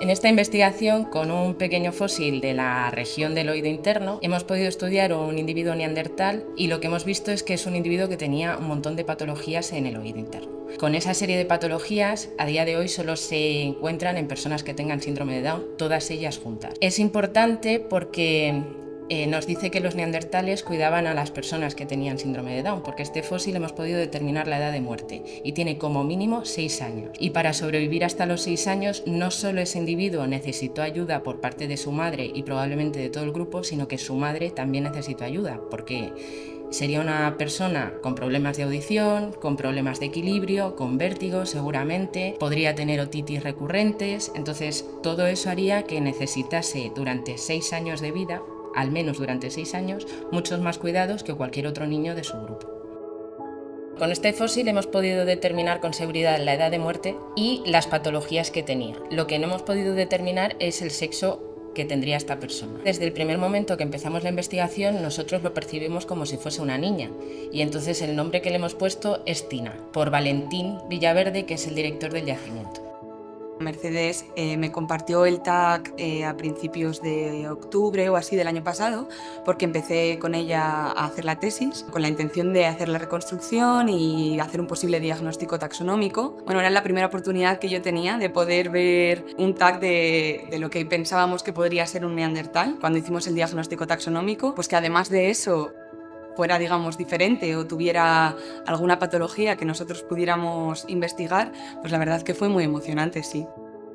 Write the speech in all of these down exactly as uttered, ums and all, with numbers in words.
En esta investigación, con un pequeño fósil de la región del oído interno, hemos podido estudiar un individuo neandertal y lo que hemos visto es que es un individuo que tenía un montón de patologías en el oído interno. Con esa serie de patologías, a día de hoy solo se encuentran en personas que tengan síndrome de Down, todas ellas juntas. Es importante porque Eh, nos dice que los neandertales cuidaban a las personas que tenían síndrome de Down, porque este fósil hemos podido determinar la edad de muerte y tiene como mínimo seis años. Y para sobrevivir hasta los seis años, no solo ese individuo necesitó ayuda por parte de su madre y probablemente de todo el grupo, sino que su madre también necesitó ayuda, porque sería una persona con problemas de audición, con problemas de equilibrio, con vértigo seguramente, podría tener otitis recurrentes, entonces todo eso haría que necesitase durante seis años de vida, al menos durante seis años, muchos más cuidados que cualquier otro niño de su grupo. Con este fósil hemos podido determinar con seguridad la edad de muerte y las patologías que tenía. Lo que no hemos podido determinar es el sexo que tendría esta persona. Desde el primer momento que empezamos la investigación, nosotros lo percibimos como si fuese una niña, y entonces el nombre que le hemos puesto es Tina, por Valentín Villaverde, que es el director del yacimiento. Mercedes eh, me compartió el tag eh, a principios de octubre o así del año pasado, porque empecé con ella a hacer la tesis con la intención de hacer la reconstrucción y hacer un posible diagnóstico taxonómico. Bueno, era la primera oportunidad que yo tenía de poder ver un tag de, de lo que pensábamos que podría ser un neandertal cuando hicimos el diagnóstico taxonómico, pues que además de eso fuera, digamos, diferente o tuviera alguna patología que nosotros pudiéramos investigar, pues la verdad que fue muy emocionante, sí.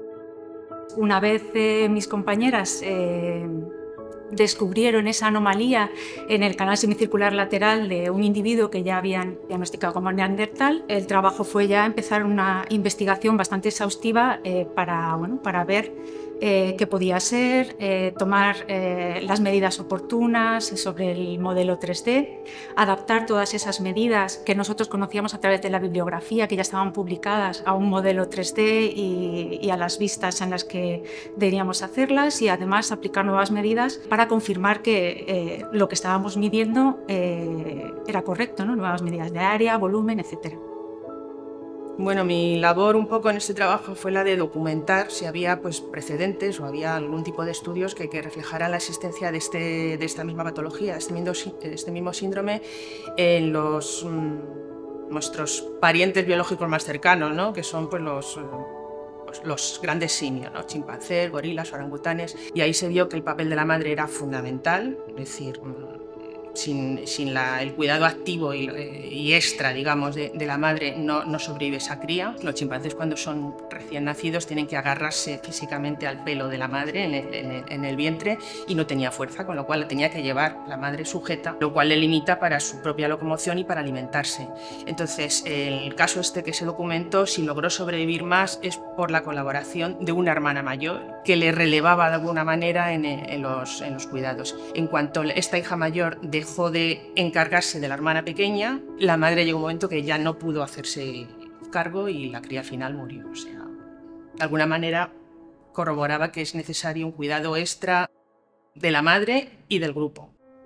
Una vez eh, mis compañeras eh, descubrieron esa anomalía en el canal semicircular lateral de un individuo que ya habían diagnosticado como neandertal, el trabajo fue ya empezar una investigación bastante exhaustiva eh, para, bueno, para ver Eh, qué podía ser, eh, tomar eh, las medidas oportunas sobre el modelo tres D, adaptar todas esas medidas que nosotros conocíamos a través de la bibliografía, que ya estaban publicadas, a un modelo tres D y, y a las vistas en las que deberíamos hacerlas, y además aplicar nuevas medidas para confirmar que eh, lo que estábamos midiendo eh, era correcto, ¿no? Nuevas medidas de área, volumen, etcétera. Bueno, mi labor un poco en este trabajo fue la de documentar si había pues, precedentes o había algún tipo de estudios que, que reflejaran la existencia de, este, de esta misma patología, este mismo, este mismo síndrome en los, mmm, nuestros parientes biológicos más cercanos, ¿no? Que son pues, los, pues, los grandes simios, ¿no? Chimpancés, gorilas, orangutanes, y ahí se vio que el papel de la madre era fundamental, es decir, Sin, sin la, el cuidado activo y, y extra, digamos, de, de la madre no, no sobrevive esa cría. Los chimpancés cuando son recién nacidos tienen que agarrarse físicamente al pelo de la madre en el, en el, en el vientre y no tenía fuerza, con lo cual la tenía que llevar la madre sujeta, lo cual le limita para su propia locomoción y para alimentarse. Entonces, el caso este que se documentó, si logró sobrevivir más, es por la colaboración de una hermana mayor que le relevaba de alguna manera en, en, los, en los cuidados. En cuanto esta hija mayor de dejó de encargarse de la hermana pequeña, la madre llegó un momento que ya no pudo hacerse cargo y la cría al final murió. O sea, de alguna manera corroboraba que es necesario un cuidado extra de la madre y del grupo.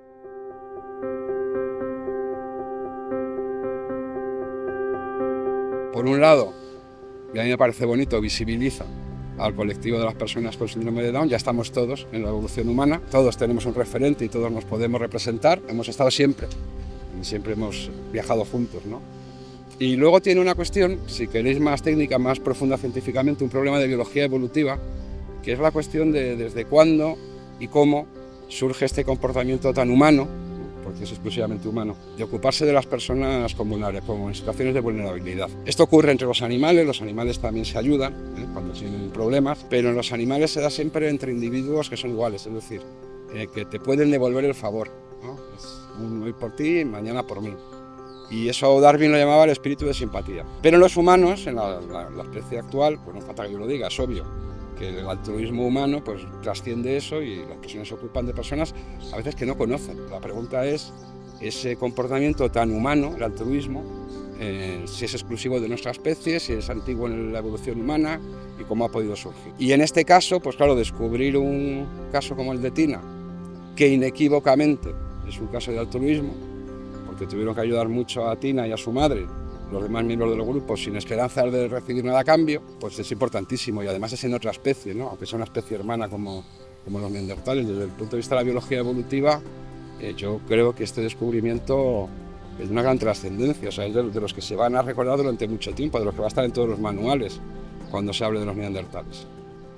Por un lado, y a mí me parece bonito, visibiliza al colectivo de las personas con síndrome de Down. Ya estamos todos en la evolución humana, todos tenemos un referente y todos nos podemos representar. Hemos estado siempre, y siempre hemos viajado juntos, ¿no? Y luego tiene una cuestión, si queréis más técnica, más profunda científicamente, un problema de biología evolutiva, que es la cuestión de desde cuándo y cómo surge este comportamiento tan humano, porque es exclusivamente humano, de ocuparse de las personas como en situaciones de vulnerabilidad. Esto ocurre entre los animales, los animales también se ayudan ¿eh? cuando tienen problemas, pero en los animales se da siempre entre individuos que son iguales, es decir, eh, que te pueden devolver el favor, ¿no? Es un hoy por ti, mañana por mí. Y eso Darwin lo llamaba el espíritu de simpatía. Pero en los humanos, en la, la, la especie actual, pues no falta que yo lo diga, es obvio que el altruismo humano pues trasciende eso y las personas se ocupan de personas a veces que no conocen. La pregunta es, ese comportamiento tan humano, el altruismo, eh, si es exclusivo de nuestra especie, si es antiguo en la evolución humana y cómo ha podido surgir. Y en este caso, pues claro, descubrir un caso como el de Tina, que inequívocamente es un caso de altruismo, porque tuvieron que ayudar mucho a Tina y a su madre los demás miembros del grupo sin esperanza de recibir nada a cambio, pues es importantísimo y además es en otra especie, ¿no? Aunque sea una especie hermana como, como los neandertales. Desde el punto de vista de la biología evolutiva, eh, yo creo que este descubrimiento es de una gran trascendencia, o sea, es de, de los que se van a recordar durante mucho tiempo, de los que va a estar en todos los manuales cuando se hable de los neandertales.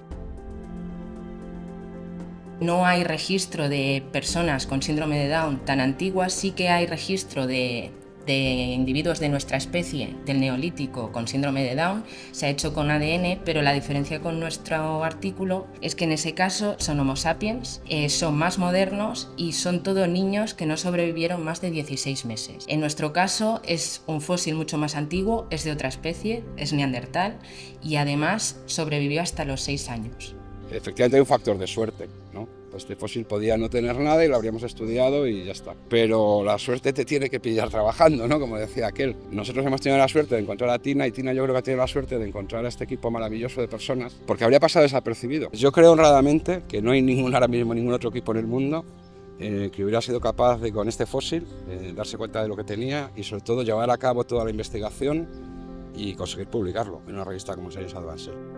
No hay registro de personas con síndrome de Down tan antiguas, sí que hay registro de, de individuos de nuestra especie del Neolítico con síndrome de Down, se ha hecho con A D N, pero la diferencia con nuestro artículo es que en ese caso son Homo sapiens, eh, son más modernos y son todos niños que no sobrevivieron más de dieciséis meses. En nuestro caso es un fósil mucho más antiguo, es de otra especie, es neandertal y además sobrevivió hasta los seis años. Efectivamente hay un factor de suerte, ¿no? Este fósil podía no tener nada y lo habríamos estudiado y ya está. Pero la suerte te tiene que pillar trabajando, ¿no? Como decía aquel. Nosotros hemos tenido la suerte de encontrar a Tina y Tina yo creo que ha tenido la suerte de encontrar a este equipo maravilloso de personas porque habría pasado desapercibido. Yo creo honradamente que no hay ningún, ahora mismo ningún otro equipo en el mundo eh, que hubiera sido capaz de con este fósil eh, darse cuenta de lo que tenía y sobre todo llevar a cabo toda la investigación y conseguir publicarlo en una revista como Science Advances.